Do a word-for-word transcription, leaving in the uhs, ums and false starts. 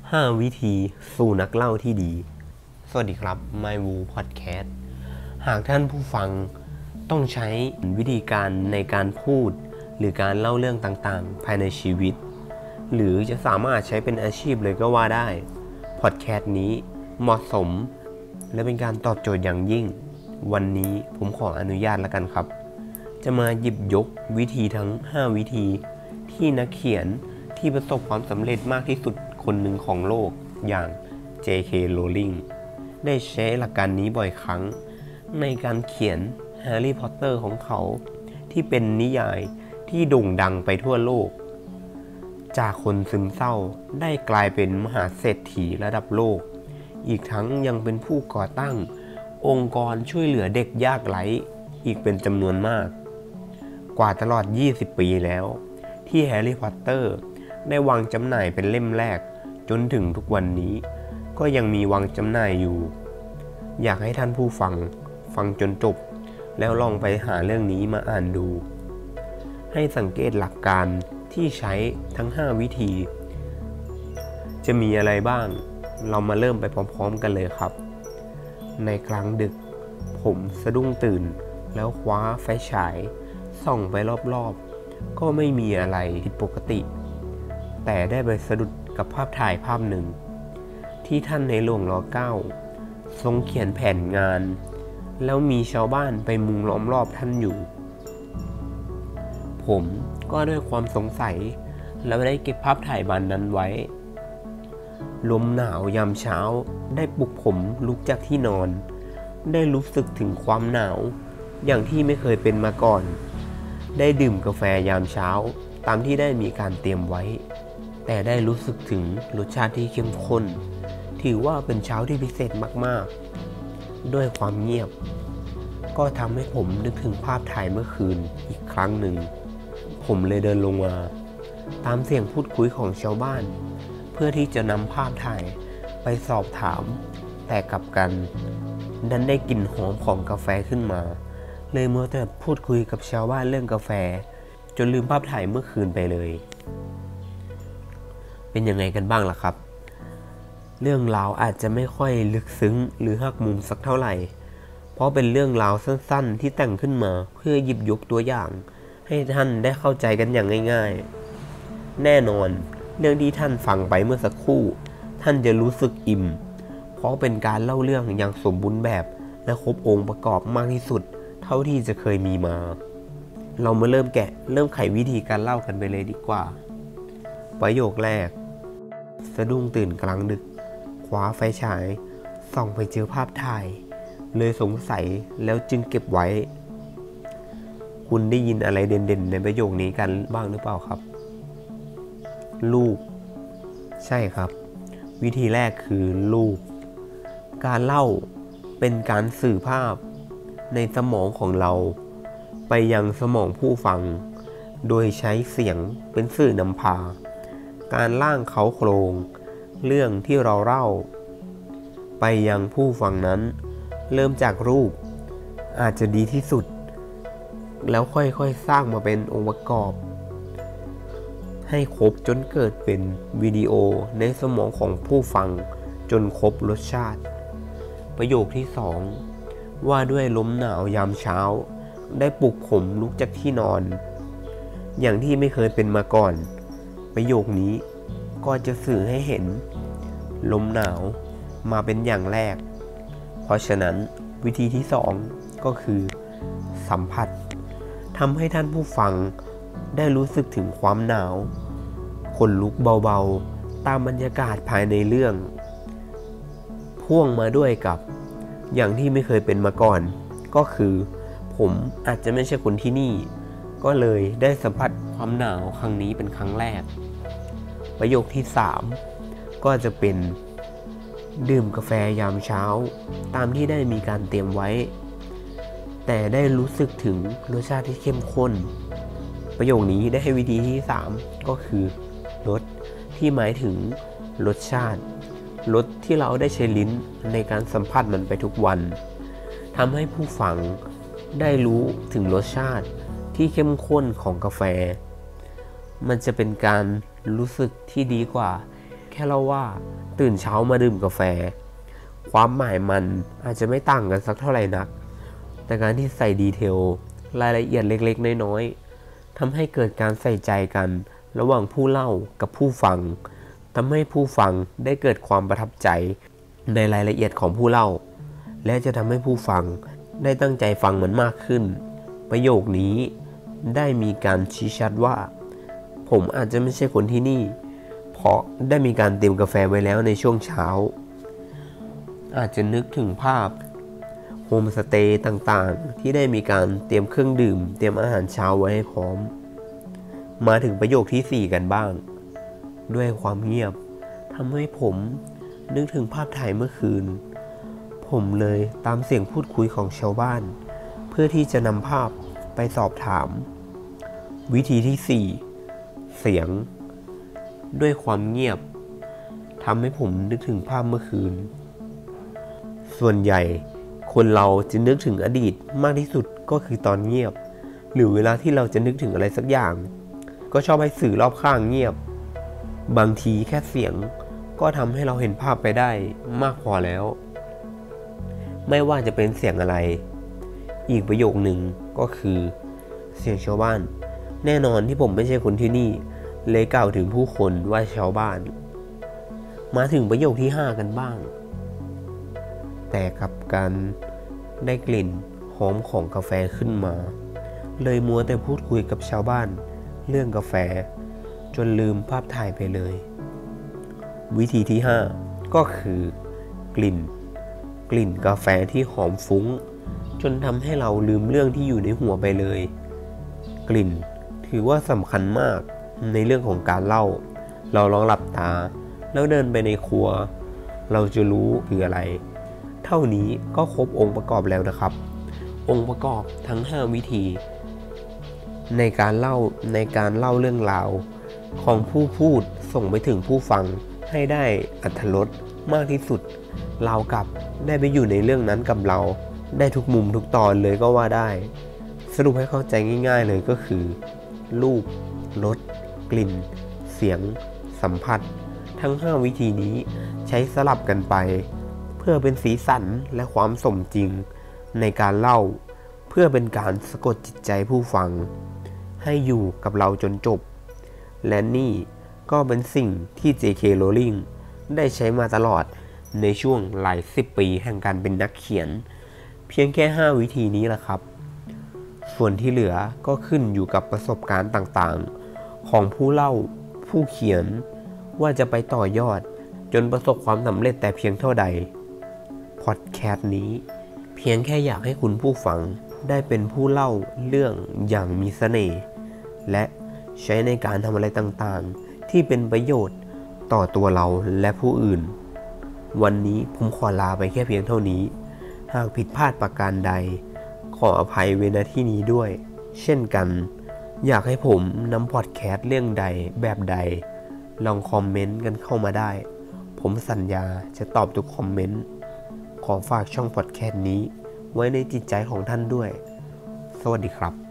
ห้าวิธีสู่นักเล่าที่ดีสวัสดีครับ My Wu Podcast หากท่านผู้ฟังต้องใช้วิธีการในการพูดหรือการเล่าเรื่องต่างๆภายในชีวิตหรือจะสามารถใช้เป็นอาชีพเลยก็ว่าได้ Podcast นี้เหมาะสมและเป็นการตอบโจทย์อย่างยิ่งวันนี้ผมขออนุญาตแล้วกันครับจะมาหยิบยกวิธีทั้งห้าวิธีที่นักเขียนที่ประสบความสำเร็จมากที่สุดคนหนึ่งของโลกอย่าง เจ เค Rowling ได้ใช้หลักการนี้บ่อยครั้งในการเขียนแฮร์รี่พอตเตอร์ของเขาที่เป็นนิยายที่โด่งดังไปทั่วโลกจากคนซึมเศร้าได้กลายเป็นมหาเศรษฐีระดับโลกอีกทั้งยังเป็นผู้ก่อตั้งองค์กรช่วยเหลือเด็กยากไร้อีกเป็นจำนวนมากกว่าตลอดยี่สิบปีแล้วที่แฮร์รี่พอตเตอร์ได้วางจำหน่ายเป็นเล่มแรกจนถึงทุกวันนี้ก็ยังมีวางจำหน่ายอยู่อยากให้ท่านผู้ฟังฟังจนจบแล้วลองไปหาเรื่องนี้มาอ่านดูให้สังเกตหลักการที่ใช้ทั้งห้าวิธีจะมีอะไรบ้างเรามาเริ่มไปพร้อมๆกันเลยครับในกลางดึกผมสะดุ้งตื่นแล้วคว้าไฟฉายส่องไปรอบๆก็ไม่มีอะไรผิดปกติแต่ได้ไปสะดุดกับภาพถ่ายภาพหนึ่งที่ท่านในหลวงรอเก้าทรงเขียนแผนงานแล้วมีชาวบ้านไปมุงล้อมรอบท่านอยู่ผมก็ด้วยความสงสัยแล้วได้เก็บภาพถ่ายบันนั้นไว้ลมหนาวยามเช้าได้ปลุกผมลุกจากที่นอนได้รู้สึกถึงความหนาวอย่างที่ไม่เคยเป็นมาก่อนได้ดื่มกาแฟยามเช้าตามที่ได้มีการเตรียมไว้แต่ได้รู้สึกถึงรสชาติที่เข้มข้นถือว่าเป็นเช้าที่พิเศษมากๆด้วยความเงียบก็ทำให้ผมนึกถึงภาพถ่ายเมื่อคืนอีกครั้งหนึ่งผมเลยเดินลงมาตามเสียงพูดคุยของชาวบ้านเพื่อที่จะนำภาพถ่ายไปสอบถามแต่กลับกันดันได้กลิ่นหอมของกาแฟขึ้นมาเลยมัวแต่พูดคุยกับชาวบ้านเรื่องกาแฟจนลืมภาพถ่ายเมื่อคืนไปเลยเป็นยังไงกันบ้างล่ะครับเรื่องราวอาจจะไม่ค่อยลึกซึ้งหรือหักมุมสักเท่าไหร่เพราะเป็นเรื่องราวสั้นๆที่แต่งขึ้นมาเพื่อหยิบยกตัวอย่างให้ท่านได้เข้าใจกันอย่างง่ายๆแน่นอนเรื่องที่ท่านฟังไปเมื่อสักครู่ท่านจะรู้สึกอิ่มเพราะเป็นการเล่าเรื่องอย่างสมบูรณ์แบบและครบองค์ประกอบมากที่สุดเท่าที่จะเคยมีมาเรามาเริ่มแกะเริ่มไขวิธีการเล่ากันไปเลยดีกว่าประโยคแรกสะดุ้งตื่นกลางดึกคว้าไฟฉายส่องไปเจอภาพถ่ายเลยสงสัยแล้วจึงเก็บไว้คุณได้ยินอะไรเด่นๆในประโยคนี้กันบ้างหรือเปล่าครับรูปใช่ครับวิธีแรกคือรูปการเล่าเป็นการสื่อภาพในสมองของเราไปยังสมองผู้ฟังโดยใช้เสียงเป็นสื่อนำพาการร่างเขาโครงเรื่องที่เราเล่าไปยังผู้ฟังนั้นเริ่มจากรูปอาจจะดีที่สุดแล้วค่อยๆสร้างมาเป็นองค์ประกอบให้ครบจนเกิดเป็นวิดีโอในสมองของผู้ฟังจนครบรสชาติประโยคที่สองว่าด้วยลมหนาวยามเช้าได้ปลุกผมลุกจากที่นอนอย่างที่ไม่เคยเป็นมาก่อนประโยคนี้ก็จะสื่อให้เห็นลมหนาวมาเป็นอย่างแรกเพราะฉะนั้นวิธีที่สองก็คือสัมผัสทำให้ท่านผู้ฟังได้รู้สึกถึงความหนาวขนลุกเบาๆตามบรรยากาศภายในเรื่องพ่วงมาด้วยกับอย่างที่ไม่เคยเป็นมาก่อนก็คือผมอาจจะไม่ใช่คนที่นี่ก็เลยได้สัมผัสความหนาวครั้งนี้เป็นครั้งแรกประโยคที่สามก็จะเป็นดื่มกาแฟยามเช้าตามที่ได้มีการเตรียมไว้แต่ได้รู้สึกถึงรสชาติที่เข้มข้นประโยคนี้ได้ให้วิธีที่สามก็คือรสที่หมายถึงรสชาติรสที่เราได้ใช้ลิ้นในการสัมผัสมันไปทุกวันทำให้ผู้ฟังได้รู้ถึงรสชาติที่เข้มข้นของกาแฟมันจะเป็นการรู้สึกที่ดีกว่าแค่เราว่าตื่นเช้ามาดื่มกาแฟความหมายมันอาจจะไม่ต่างกันสักเท่าไหร่นักแต่การที่ใส่ดีเทลรายละเอียดเล็กๆน้อยๆทำให้เกิดการใส่ใจกันระหว่างผู้เล่ากับผู้ฟังทำให้ผู้ฟังได้เกิดความประทับใจในรายละเอียดของผู้เล่าและจะทำให้ผู้ฟังได้ตั้งใจฟังมันมากขึ้นประโยคนี้ได้มีการชี้ชัดว่าผมอาจจะไม่ใช่คนที่นี่เพราะได้มีการเตรียมกาแฟไว้แล้วในช่วงเช้าอาจจะนึกถึงภาพโฮมสเตย์ต่างๆที่ได้มีการเตรียมเครื่องดื่มเตรียมอาหารเช้าไว้ให้พร้อมมาถึงประโยคที่สี่กันบ้างด้วยความเงียบทำให้ผมนึกถึงภาพถ่ายเมื่อคืนผมเลยตามเสียงพูดคุยของชาวบ้านเพื่อที่จะนำภาพไปสอบถามวิธีที่สี่เสียงด้วยความเงียบทำให้ผมนึกถึงภาพเมื่อคืนส่วนใหญ่คนเราจะนึกถึงอดีตมากที่สุดก็คือตอนเงียบหรือเวลาที่เราจะนึกถึงอะไรสักอย่างก็ชอบให้สื่อรอบข้างเงียบบางทีแค่เสียงก็ทำให้เราเห็นภาพไปได้มากพอแล้วไม่ว่าจะเป็นเสียงอะไรอีกประโยคหนึ่งก็คือเสียงชาวบ้านแน่นอนที่ผมไม่ใช่คนที่นี่เลยกล่าวถึงผู้คนว่าชาวบ้านมาถึงประโยคที่ห้ากันบ้างแต่กับการได้กลิ่นหอมของกาแฟขึ้นมาเลยมัวแต่พูดคุยกับชาวบ้านเรื่องกาแฟจนลืมภาพถ่ายไปเลยวิธีที่ห้าก็คือกลิ่นกลิ่นกาแฟที่หอมฟุ้งจนทำให้เราลืมเรื่องที่อยู่ในหัวไปเลยกลิ่นถือว่าสำคัญมากในเรื่องของการเล่าเราลองหลับตาแล้วเดินไปในครัวเราจะรู้คืออะไรเท่านี้ก็ครบองค์ประกอบแล้วนะครับองค์ประกอบทั้งห้าวิธีในการเล่าในการเล่าเรื่องราวของผู้พูดส่งไปถึงผู้ฟังให้ได้อรรถรสมากที่สุดเรากับได้ไปอยู่ในเรื่องนั้นกับเราได้ทุกมุมทุกตอนเลยก็ว่าได้สรุปให้เข้าใจง่ายๆเลยก็คือรูปรสกลิ่นเสียงสัมผัสทั้งห้าวิธีนี้ใช้สลับกันไปเพื่อเป็นสีสันและความสมจริงในการเล่าเพื่อเป็นการสะกดจิตใจผู้ฟังให้อยู่กับเราจนจบและนี่ก็เป็นสิ่งที่ เจ เค Rowling ได้ใช้มาตลอดในช่วงหลายสิบปีแห่งการเป็นนักเขียนเพียงแค่ห้าวิธีนี้แหละครับส่วนที่เหลือก็ขึ้นอยู่กับประสบการณ์ต่างๆของผู้เล่าผู้เขียนว่าจะไปต่อยอดจนประสบความสำเร็จแต่เพียงเท่าใดพอดแคสต์นี้เพียงแค่อยากให้คุณผู้ฟังได้เป็นผู้เล่าเรื่องอย่างมีเสน่ห์และใช้ในการทำอะไรต่างๆที่เป็นประโยชน์ต่อตัวเราและผู้อื่นวันนี้ผมขอลาไปแค่เพียงเท่านี้หากผิดพลาดประการใดขออภัยไว้ณที่นี้ด้วยเช่นกันอยากให้ผมนำพอดแคสต์เรื่องใดแบบใดลองคอมเมนต์กันเข้ามาได้ผมสัญญาจะตอบทุกคอมเมนต์ขอฝากช่องพอดแคสต์นี้ไว้ในจิตใจของท่านด้วยสวัสดีครับ